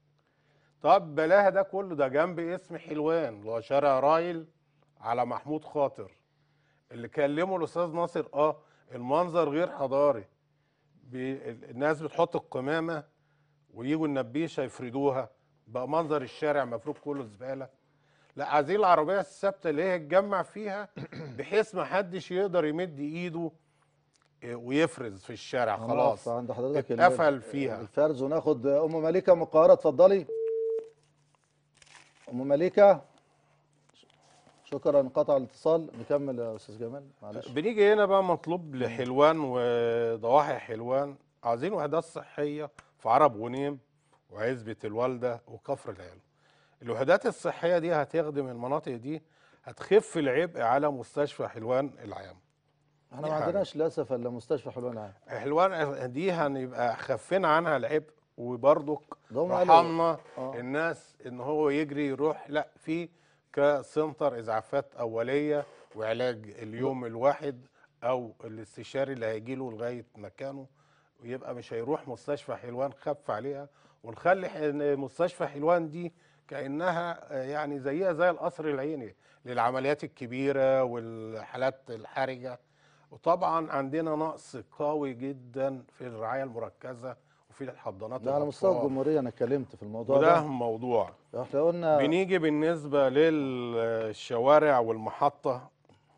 طب بلاها ده كله، ده جنب اسم حلوان اللي هو شارع رايل على محمود خاطر اللي كلمه الاستاذ ناصر. المنظر غير حضاري، الناس بتحط القمامه ويجوا النبيشه يفردوها، بقى منظر الشارع مفروض كله زباله. لا، عايزين العربيه الثابته اللي هي تجمع فيها بحيث ما حدش يقدر يمد ايده ويفرز في الشارع، خلاص عند حضرتك اتقفل فيها الفرز. وناخد ام مليكه من القاهره، اتفضلي ام مليكه. شكرا، انقطع الاتصال. نكمل يا استاذ جمال معلش. بنيجي هنا بقى مطلوب لحلوان وضواحي حلوان، عايزين وحدات صحيه في عرب غنيم وعزبه الوالده وكفر العلم. الوحدات الصحيه دي هتخدم المناطق دي، هتخف العبء على مستشفى حلوان العام. احنا ما عندناش للاسف الا مستشفى حلوان العام. حلوان دي هنبقى خفينا عنها العبء، وبرضك رحمنا الناس ان هو يجري يروح، لا في كسنتر اسعافات اوليه وعلاج اليوم الواحد او الاستشاري اللي هيجي له لغايه مكانه، ويبقى مش هيروح مستشفى حلوان، خف عليها. ونخلي مستشفى حلوان دي كانها يعني زيها زي القصر العيني للعمليات الكبيره والحالات الحرجه، وطبعا عندنا نقص قوي جدا في الرعايه المركزه وفي الحضانات ده على مستوى الاطفال، الجمهوريه انا اتكلمت في الموضوع وده ده. موضوع. احنا قلنا بنيجي بالنسبه للشوارع والمحطه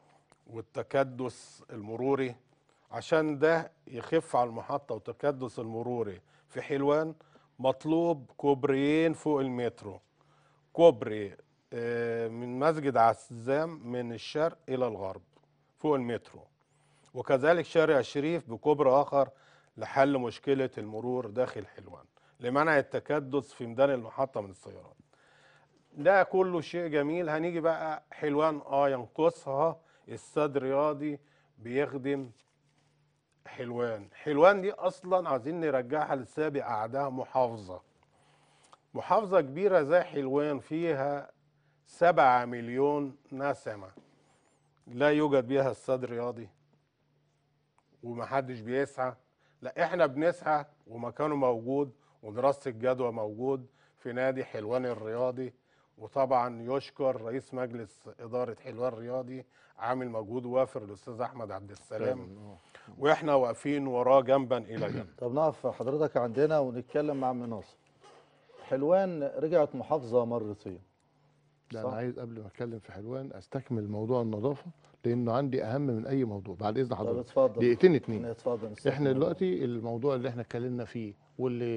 والتكدس المروري، عشان ده يخف على المحطه والتكدس المروري في حلوان مطلوب كوبريين فوق المترو. كوبري من مسجد عزام من الشرق الى الغرب فوق المترو، وكذلك شارع الشريف بكوبري اخر لحل مشكله المرور داخل حلوان لمنع التكدس في ميدان المحطه من السيارات. ده كله شيء جميل. هنيجي بقى حلوان ينقصها السد الرياضي بيخدم حلوان. حلوان دي اصلا عايزين نرجعها لسابق اعداء محافظه. محافظه كبيره زي حلوان فيها 7 مليون نسمه لا يوجد بيها السد الرياضي ومحدش بيسعى. لا احنا بنسعى ومكانه موجود ودراسه الجدوى موجود في نادي حلوان الرياضي. وطبعا يشكر رئيس مجلس اداره حلوان الرياضي، عامل مجهود وافر الاستاذ احمد عبد السلام، واحنا واقفين وراه جنبا الى جنب. طب نقف حضرتك عندنا ونتكلم مع عم ناصر. حلوان رجعت محافظه مرتين. ده صح. انا عايز قبل ما اتكلم في حلوان استكمل موضوع النظافه، لانه عندي اهم من اي موضوع. بعد اذن طب حضرتك اتفضل. دقيقتين اتنين. اتفضل. احنا دلوقتي الموضوع اللي احنا اتكلمنا فيه واللي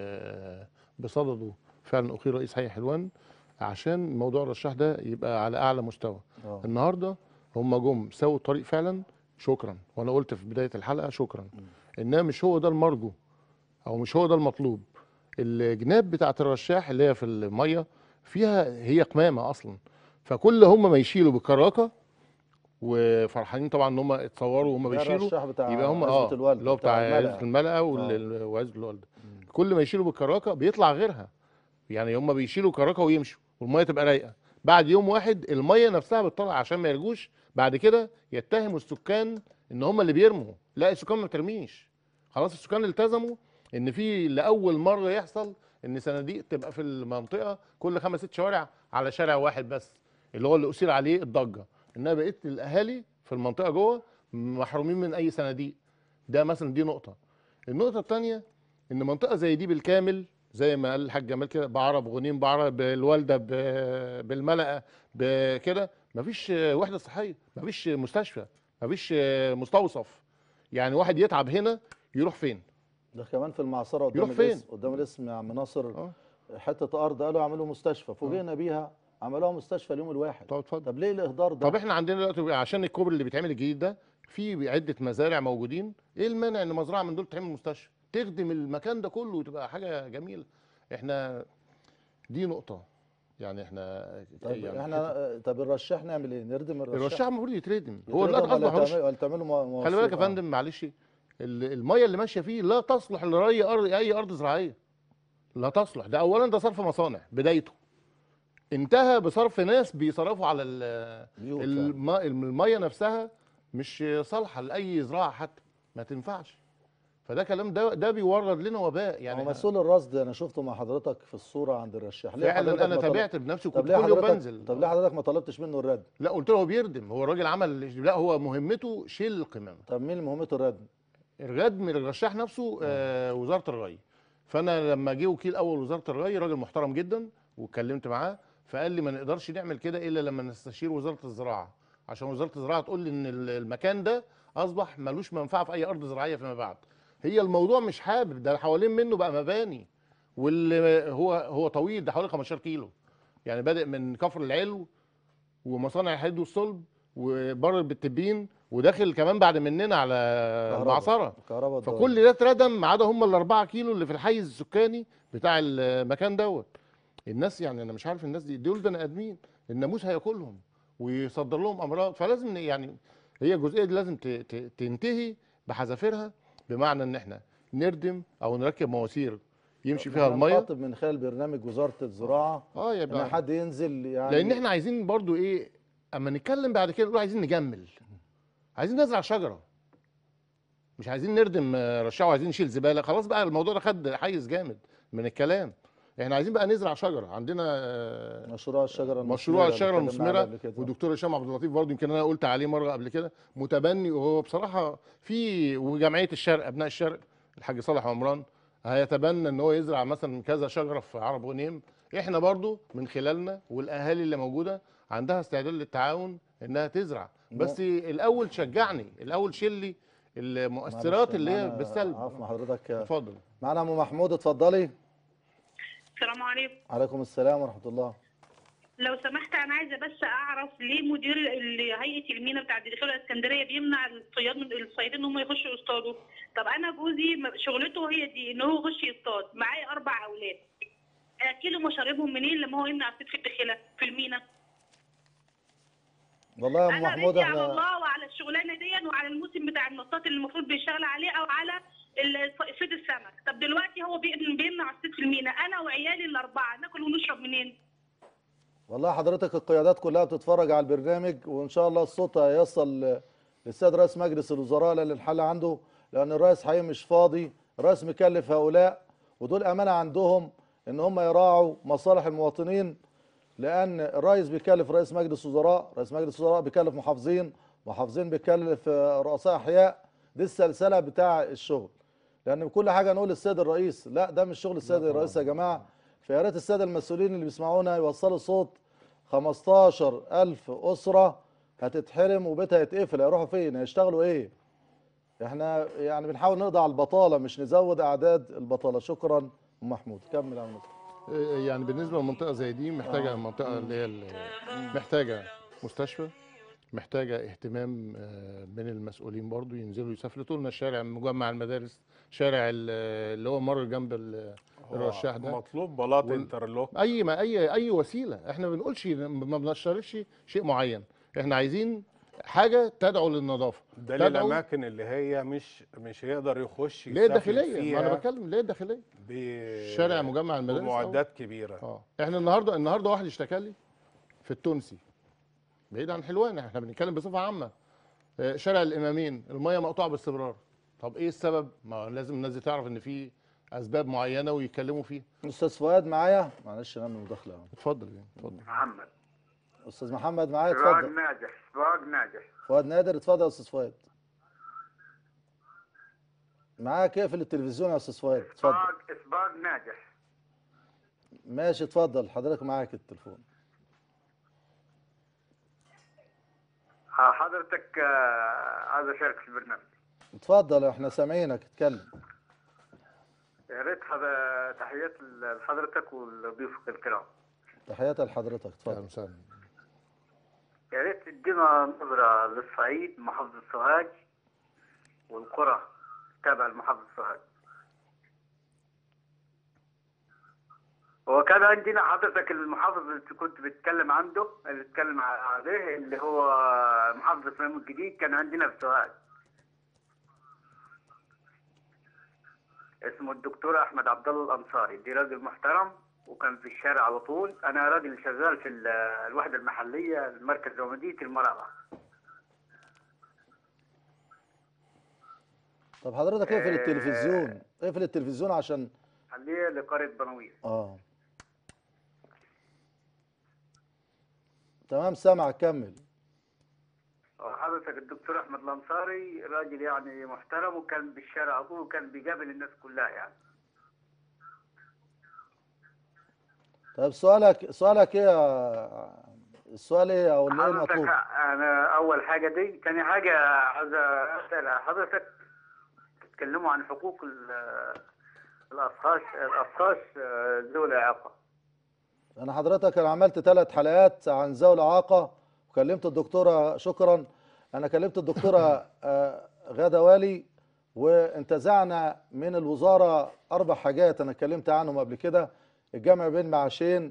بصدده فعلا اخي رئيس حي حلوان، عشان موضوع الرشاح ده يبقى على اعلى مستوى. النهارده هم جم سووا الطريق فعلا، شكرا. وانا قلت في بدايه الحلقه شكرا. انما مش هو ده المرجو او مش هو ده المطلوب. الجناب بتاعت الرشاح اللي هي في الميه فيها هي قمامه اصلا، فكل هم ما يشيلوا بالكراكه وفرحانين طبعا ان هم اتصوروا وهم بيشيلوا، الرشاح بتاع يبقى هم عزبة الوالدة، اللي هو بتاع عزبة الملقا آه. وعزبة الوالدة. كل ما يشيلوا بالكراكه بيطلع غيرها. يعني هم بيشيلوا كراكه ويمشوا والميه تبقى رايقه، بعد يوم واحد الميه نفسها بتطلع عشان ما يرجوش بعد كده يتهموا السكان ان هم اللي بيرموا. لا، السكان ما بترميش، خلاص السكان التزموا ان في لاول مره يحصل ان صناديق تبقى في المنطقه كل 5 6 شوارع على شارع واحد بس، اللي هو اللي اثير عليه الضجه. انما بقيه الاهالي في المنطقه جوه محرومين من اي صناديق. ده مثلا دي نقطه. النقطه الثانيه ان منطقه زي دي بالكامل زي ما قال الحاج جمال كده، بعرة بغنيم، بعرة بالوالده، بالملقا، بكده مفيش وحده صحيه، مفيش مستشفى، مفيش مستوصف. يعني واحد يتعب هنا يروح فين؟ ده كمان في المعصره قدام يروح فين؟ الاسم، قدام الاسم يا عم ناصر. حته ارض قالوا اعملوا مستشفى، فوجئنا بيها عملوها مستشفى اليوم الواحد. طب اتفضل. طب ليه الاهدار ده؟ طب احنا عندنا دلوقتي عشان الكوبري اللي بيتعمل الجديد ده في عده مزارع موجودين، ايه المانع ان مزرعه من دول تعمل مستشفى تخدم المكان ده كله وتبقى حاجه جميله؟ احنا دي نقطه. يعني احنا طيب يعني احنا طب الرشاح نعمل ايه؟ نردم الرشاح المفروض يتردم. هو دلوقتي ولا اصبح تعملوا خلي بالك يا فندم، معلش، الميه اللي ماشيه فيه لا تصلح لري اي ارض زراعيه، لا تصلح. ده اولا ده صرف مصانع بدايته، انتهى بصرف ناس بيصرفوا على الميه نفسها مش صالحه لاي زراعه حتى، ما تنفعش. فده كلام ده بيورد لنا وباء. يعني هو مسؤول الرصد انا شفته مع حضرتك في الصوره عند الرشاح. ليه فعلا انا تابعت بنفسي وكنت كل يوم بنزل. طب ليه حضرتك ما طلبتش منه الردم؟ لا، قلت له هو بيردم، هو الراجل عمل، لا هو مهمته شيل القمامه. طب مين اللي مهمته الردم؟ الردم الرشاح نفسه وزاره الري. فانا لما جه وكيل اول وزاره الري راجل محترم جدا واتكلمت معاه، فقال لي ما نقدرش نعمل كده الا لما نستشير وزاره الزراعه، عشان وزاره الزراعه تقول لي ان المكان ده اصبح ملوش منفعه في اي ارض زراعيه فيما بعد. هي الموضوع مش حابب، ده حوالين منه بقى مباني، واللي هو طويل، ده حوالي 15 كيلو. يعني بادئ من كفر العلو ومصانع الحديد والصلب وبر بالتبين، وداخل كمان بعد مننا على المعصره. فكل ده اتردم ما عدا هم ال4 كيلو اللي في الحيز السكاني بتاع المكان دوت. الناس يعني انا مش عارف الناس دول بني ادمين، الناموس هياكلهم ويصدر لهم امراض. فلازم يعني هي الجزئيه دي لازم تنتهي بحذافيرها، بمعنى ان احنا نردم او نركب مواسير يمشي فيها الميه. نخاطب من خلال برنامج وزاره الزراعه يبقى ان حد ينزل، يعني لان احنا عايزين برضو ايه اما نتكلم بعد كده نقول عايزين نجمل، عايزين نزرع شجره، مش عايزين نردم رشاح وعايزين نشيل زباله. خلاص بقى الموضوع ده خد حيز جامد من الكلام. احنا عايزين بقى نزرع شجره. عندنا مشروع الشجره المثمره مشروع اللي الشجره اتكلمنا عليه المثمره، قبل كده. والدكتور هشام عبد اللطيف برضه يمكن انا قلت عليه مره قبل كده، متبني. وهو بصراحه في وجمعيه الشرق، ابناء الشرق، الحاج صالح عمران هيتبنى ان هو يزرع مثلا كذا شجره في عرب غنيم. احنا برضه من خلالنا والاهالي اللي موجوده عندها استعداد للتعاون انها تزرع، بس الاول شجعني، الاول شيل لي المؤثرات معلش، اللي هي معانا بالسلب. عفوا مع حضرتك. اتفضل. معانا ام محمود، اتفضلي. السلام عليكم. عليكم السلام ورحمه الله. لو سمحت انا عايزه بس اعرف ليه مدير هيئه المينا بتاع الدخيل الاسكندريه بيمنع الصيادين ان هم يخشوا يصطادوا؟ طب انا جوزي شغلته هي دي ان هو يخش يصطاد، معايا 4 اولاد، اكلوا مشاربهم منين لما هو يمنع الصيد في الدخيله في المينا؟ والله يا ام انا محمود بدي على احنا الله وعلى الشغلانه دي وعلى الموسم بتاع النطاط اللي المفروض بيشتغل عليه او على صيد السمك. طب دلوقتي هو بيمنع الصيد في المينا، انا وعيالي ال4 ناكل ونشرب منين؟ والله حضرتك القيادات كلها بتتفرج على البرنامج، وان شاء الله الصوت هيصل للسيد رئيس مجلس الوزراء لان الحل عنده، لان الرئيس حقيقي مش فاضي، الرئيس مكلف هؤلاء ودول امانه عندهم ان هم يراعوا مصالح المواطنين، لان الرئيس بيكلف رئيس مجلس وزراء، رئيس مجلس وزراء بيكلف محافظين، محافظين بيكلف رؤساء احياء. دي السلسله بتاع الشغل، لان كل حاجه نقول السيد الرئيس، لا ده مش شغل السيد الرئيس يا جماعه. فيا ريت الساده المسؤولين اللي بيسمعونا يوصلوا صوت 15,000 اسره هتتحرم وبيتها يتقفل، هيروحوا فين؟ هيشتغلوا ايه؟ احنا يعني بنحاول نقضي على البطاله مش نزود اعداد البطاله. شكرا ام محمود، كمل يا عم. يعني بالنسبه لمنطقه زي دي محتاجه منطقه اللي هي محتاجه مستشفى، محتاجه اهتمام من المسؤولين برضو، ينزلوا يسافلتوا لنا الشارع، مجمع المدارس، شارع اللي هو مر جنب الرشاح ده، مطلوب بلاط انترلوك. اي وسيله. احنا ما بنقولش، ما بنشترطش شيء معين، احنا عايزين حاجه تدعو للنظافه، ده تدعو للاماكن اللي هي مش هيقدر يخش ليه الداخليه. ما انا بتكلم ليه الداخليه، شارع مجمع المدارس بمعدات كبيره. احنا النهارده واحد اشتكى لي في التونسي، بعيد عن حلوان، احنا بنتكلم بصفه عامه، شارع الامامين الميه مقطوعه باستمرار. طب ايه السبب؟ ما لازم الناس دي تعرف ان في اسباب معينه ويتكلموا فيها. استاذ فؤاد معايا، معلش نعمل مداخله. اتفضل اتفضل. محمد. استاذ محمد معايا، سراج اتفضل. ناجح، سراج ناجح. فؤاد نادر، اتفضل يا استاذ فؤاد. معاك، اقفل التلفزيون يا استاذ فؤاد، اتفضل. سراج ناجح. ماشي اتفضل حضرتك، معاك التليفون. حضرتك عايز اشارك في البرنامج. اتفضل احنا سامعينك، اتكلم. يا ريت تحيات لحضرتك ولضيوفك الكرام. تحياتي لحضرتك، اتفضل. مساء. يا ريت تدينا نظرة للصعيد، محافظة سوهاج والقرى تابعة لمحافظة سوهاج. وكان عندنا حضرتك المحافظ اللي كنت بتتكلم عنده، اللي اتكلم عليه، اللي هو محافظة سليم الجديد، كان عندنا في سوهاج اسمه الدكتور احمد عبد الله الانصاري. دي راجل محترم وكان في الشارع على طول. انا راجل شغال في الوحده المحليه المركز ومدينه المراغه. طب حضرتك اقفل التلفزيون، اقفل التلفزيون عشان خليه لقريه بنوير. تمام سامعك، كمل. حضرتك الدكتور احمد الانصاري راجل يعني محترم، وكان بالشارع على طول، وكان بيقابل الناس كلها يعني. طيب سؤالك ايه؟ السؤال ايه او ايه المطلوب؟ انا اول حاجه دي، ثاني حاجه عايز اسال حضرتك، تتكلموا عن حقوق الاشخاص ذوي الاعاقه. انا حضرتك عملت 3 حلقات عن ذوي الاعاقه، وكلمت الدكتوره، شكرا، انا كلمت الدكتوره غاده والي، وانتزعنا من الوزاره 4 حاجات انا اتكلمت عنهم قبل كده: الجمع بين معاشين،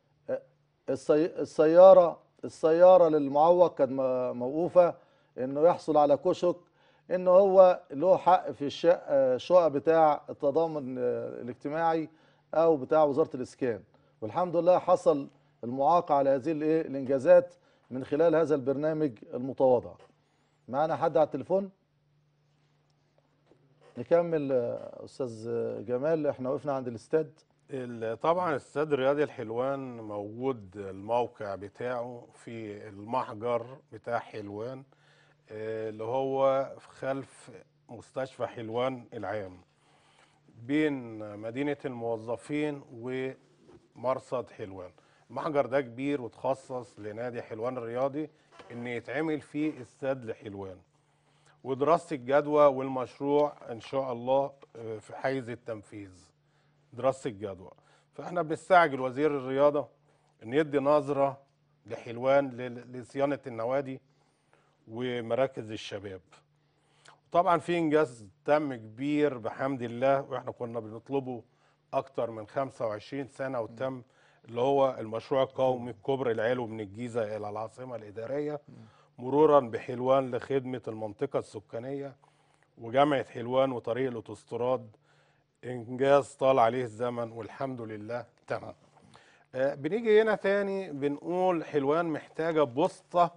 السياره للمعوق كانت موقوفه، انه يحصل على كشك، انه هو له حق في الشقق بتاع التضامن الاجتماعي او بتاع وزاره الاسكان. والحمد لله حصل المعاق على هذه الانجازات من خلال هذا البرنامج المتواضع. معنا حد على التليفون؟ نكمل استاذ جمال، احنا وقفنا عند الاستاد. طبعا الاستاد الرياضي الحلوان موجود الموقع بتاعه في المحجر بتاع حلوان، اللي هو خلف مستشفى حلوان العام بين مدينة الموظفين ومرصد حلوان. المحجر ده كبير وتخصص لنادي حلوان الرياضي ان يتعمل فيه استاد لحلوان، ودراسة الجدوى والمشروع ان شاء الله في حيز التنفيذ دراسة الجدوى. فاحنا بنستعجل وزير الرياضة ان يدي نظرة لحلوان لصيانة النوادي ومراكز الشباب. طبعا في انجاز تم كبير بحمد الله، واحنا كنا بنطلبه اكتر من 25 سنة وتم، اللي هو المشروع القومي كوبري العلو من الجيزة الى العاصمة الادارية مرورا بحلوان لخدمة المنطقة السكانية وجامعة حلوان وطريق الاوتوستراد. انجاز طال عليه الزمن والحمد لله تم. بنيجي هنا تاني بنقول حلوان محتاجة بوسطة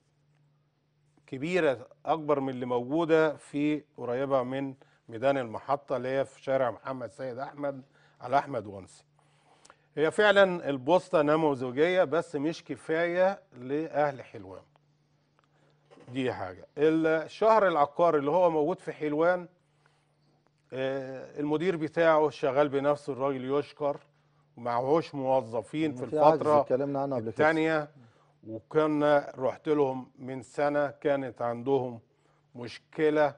كبيرة أكبر من اللي موجودة في قريبة من ميدان المحطة اللي هي في شارع محمد سيد أحمد على أحمد ونسي. هي فعلا البوسطة نموذجية بس مش كفاية لأهل حلوان. دي حاجة. الشهر العقاري اللي هو موجود في حلوان، المدير بتاعه شغال بنفسه، الراجل يشكر، ومعهوش موظفين في الفترة اتكلمنا عنه قبل كده. الثانية. وكنا رحت لهم من سنة كانت عندهم مشكلة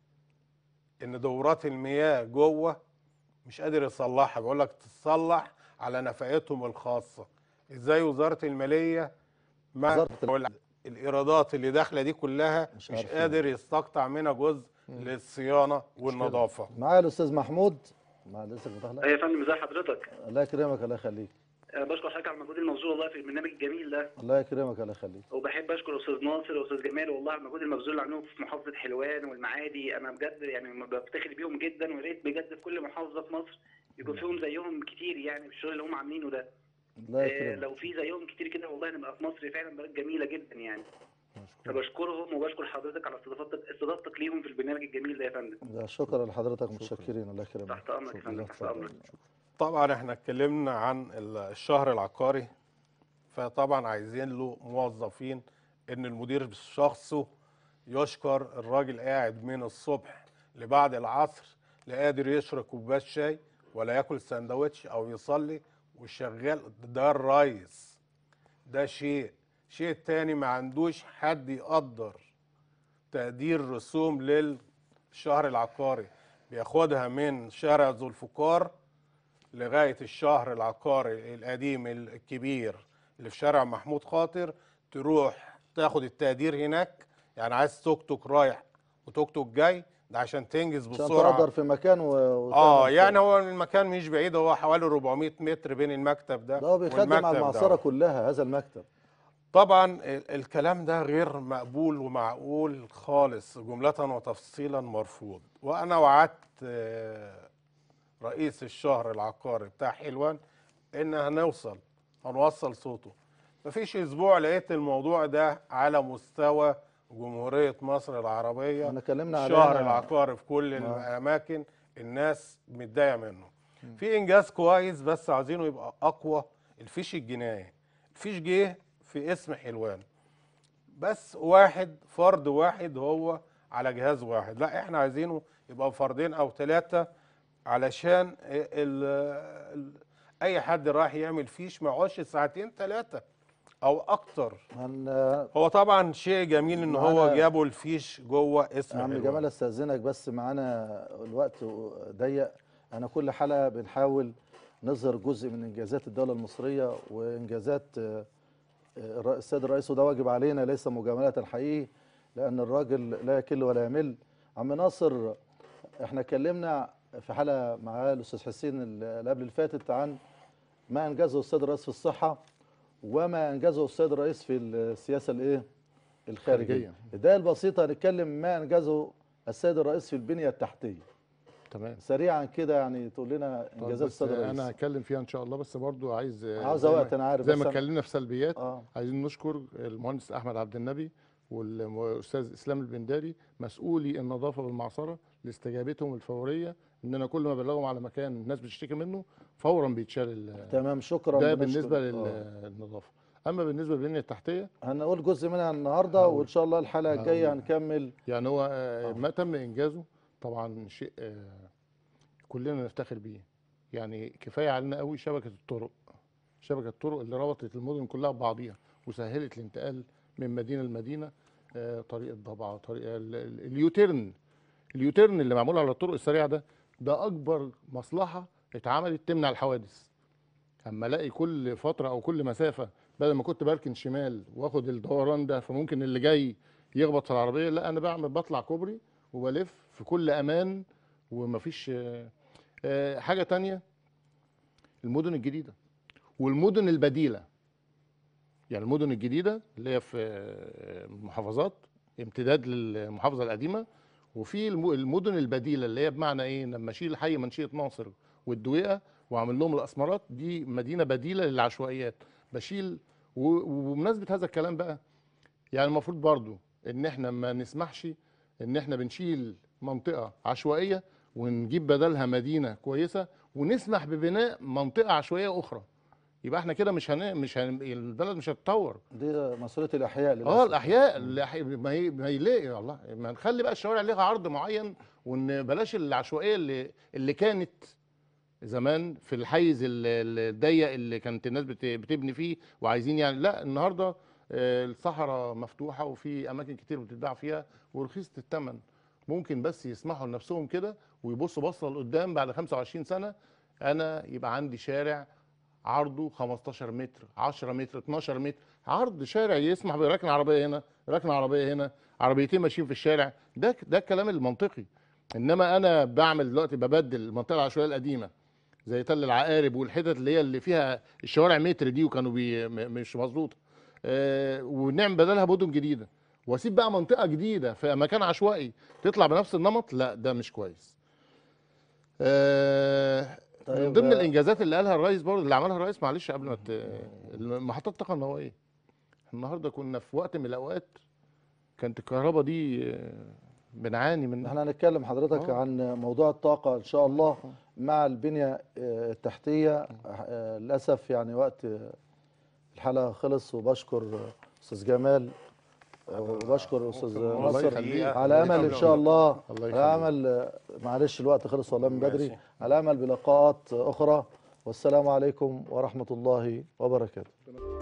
ان دورات المياه جوه مش قادر يصلحها، بيقول لك تصلح على نفقتهم الخاصة. ازاي وزارة المالية مع الايرادات اللي داخله دي كلها مش قادر يستقطع منها جزء للصيانه والنظافه؟ معايا الاستاذ محمود. مع لسه مداخله. ايوه يا فندم، ازي حضرتك؟ الله يكرمك، الله يخليك. بشكر حضرتك على المجهود المبذول والله في البرنامج الجميل ده. الله يكرمك، الله يخليك. وبحب اشكر استاذ ناصر واستاذ جمال والله على المجهود المبذول اللي عملوه في محافظه حلوان والمعادي. انا بجد يعني بفتخر بيهم جدا، ويا ريت بجد في كل محافظه في مصر يكون فيهم زيهم كتير يعني في الشغل اللي هم عاملينه ده. الله يكرمك. لو في زيهم كتير كده والله نبقى في مصر فعلا بلد جميله جدا يعني. فبشكرهم وبشكر حضرتك على استضافتك ليهم في البرنامج الجميل ده يا فندم. ده شكرا لحضرتك، متشكرين. الله يكرمك. تحت امرك يا فندم، تحت امرك. طبعا احنا اتكلمنا عن الشهر العقاري، فطبعا عايزين له موظفين، ان المدير بشخصه يشكر. الراجل قاعد من الصبح لبعد العصر لا قادر يشرب كوبايه شاي ولا ياكل سندوتش او يصلي وشغال. ده الريس. ده شيء تاني ما عندوش حد يقدر تقدير رسوم للشهر العقاري، بياخدها من شارع ذو الفقار لغايه الشهر العقاري القديم الكبير اللي في شارع محمود خاطر، تروح تاخد التقدير هناك. يعني عايز توك توك رايح وتوك توك جاي، ده عشان تنجز بسرعه، عشان تقدر في مكان يعني هو المكان مش بعيد، هو حوالي 400 متر بين المكتب ده هو بيخدم على المعصره كلها هذا المكتب. طبعا الكلام ده غير مقبول ومعقول خالص، جملة وتفصيلا مرفوض. وانا وعدت رئيس الشهر العقاري بتاع حلوان ان هنوصل صوته. مفيش اسبوع لقيت الموضوع ده على مستوى جمهورية مصر العربية. انا كلمنا الشهر العقاري في كل الاماكن الناس متضايقه منه. في انجاز كويس بس عايزينه يبقى اقوى. الفيش الجنائي، الفيش جه في اسم حلوان بس فرد واحد هو على جهاز واحد، لا احنا عايزينه يبقى فردين او ثلاثة علشان اي حد راح يعمل فيش ما يقعدش ساعتين ثلاثة او اكتر. هو طبعا شيء جميل ان هو جابوا الفيش جوه اسم عم جمال استاذنك بس معانا الوقت ضيق. انا كل حلقة بنحاول نظهر جزء من انجازات الدولة المصرية وانجازات السيد الرئيس، وده واجب علينا ليس مجاملة حقيقي، لأن الراجل لا يكل ولا يمل. عم ناصر، احنا اتكلمنا في حلقة مع الأستاذ حسين اللي قبل الفاتت عن ما أنجزه السيد الرئيس في الصحة وما أنجزه السيد الرئيس في السياسة الخارجية. الدقائق البسيطة هنتكلم ما أنجزه السيد الرئيس في البنية التحتية. تمام. سريعا كده يعني تقول لنا انجازات السيد الرئيس. انا هتكلم فيها ان شاء الله، بس برضو عايز وقت. انا عارف زي ما اتكلمنا في سلبيات. عايزين نشكر المهندس احمد عبد النبي والاستاذ اسلام البنداري مسؤولي النظافه بالمعصره لاستجابتهم الفوريه ان انا كل ما ابلغهم على مكان الناس بتشتكي منه فورا بيتشال تمام، شكرا. ده بنشكر. بالنسبه للنظافه. اما بالنسبه للبنيه التحتيه هنقول جزء منها النهارده، وان شاء الله الحلقه الجايه هنكمل. يعني هو ما تم انجازه طبعا شيء كلنا نفتخر بيه. يعني كفايه علينا قوي شبكه الطرق، شبكه الطرق اللي ربطت المدن كلها ببعضيها وسهلت الانتقال من مدينه لمدينه. طريق الضبعه، طريق اليوتيرن اللي معمول على الطرق السريعه ده اكبر مصلحه اتعملت تمنع الحوادث. اما الاقي كل فتره او كل مسافه بدل ما كنت بركن شمال واخد الدوران ده فممكن اللي جاي يخبط في العربيه، لا انا بطلع كوبري وبلف في كل امان ومفيش حاجه تانية. المدن الجديده والمدن البديله، يعني المدن الجديده اللي هي في محافظات امتداد للمحافظه القديمه، وفي المدن البديله اللي هي بمعنى ايه، لما اشيل حي منشيه ناصر والدويقه واعمل لهم الاسمرات، دي مدينه بديله للعشوائيات. بشيل وبمناسبه هذا الكلام بقى، يعني المفروض برضو ان احنا ما نسمحش ان احنا بنشيل منطقه عشوائيه ونجيب بدلها مدينه كويسه ونسمح ببناء منطقه عشوائيه اخرى. يبقى احنا كده مش البلد مش هتتطور. دي مسؤوليه الاحياء للاسف. الاحياء ما يلاقي والله، ما نخلي بقى الشوارع ليها عرض معين، وان بلاش العشوائيه اللي كانت زمان في الحيز الضيق اللي كانت الناس بتبني فيه وعايزين يعني. لا، النهارده الصحراء مفتوحه وفي اماكن كتير بتتباع فيها ورخيصه الثمن. ممكن بس يسمحوا لنفسهم كده ويبصوا بصه لقدام بعد 25 سنه انا يبقى عندي شارع عرضه 15 متر، 10 متر، 12 متر، عرض شارع يسمح بركن عربيه هنا، ركن عربيه هنا، عربيتين ماشيين في الشارع. ده الكلام المنطقي. انما انا بعمل دلوقتي ببدل المنطقه العشوائيه القديمه زي تل العقارب والحتت اللي فيها الشوارع متر دي وكانوا مش مظبوطه، ونعمل بدلها مدن جديده، واسيب بقى منطقه جديده في مكان عشوائي تطلع بنفس النمط. لا، ده مش كويس. من ضمن الانجازات اللي قالها الرئيس برضه، اللي عملها الرئيس، معلش قبل ما محطات الطاقه النوويه. النهارده كنا في وقت من الاوقات كانت الكهرباء دي بنعاني من. احنا هنتكلم حضرتك عن موضوع الطاقه ان شاء الله مع البنيه التحتيه. للاسف يعني وقت الحلقه خلص، وبشكر استاذ جمال وبشكر استاذ ناصر على امل ان شاء الله، على امل، معلش الوقت خلص والله من بدري، على امل بلقاءات اخرى. والسلام عليكم ورحمه الله وبركاته.